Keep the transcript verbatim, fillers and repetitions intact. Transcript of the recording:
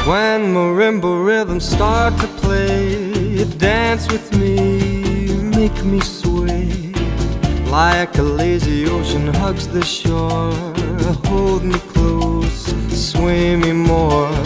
When marimba rhythms start to play, dance with me, make me sway. Like a lazy ocean hugs the shore, hold me close, sway me more.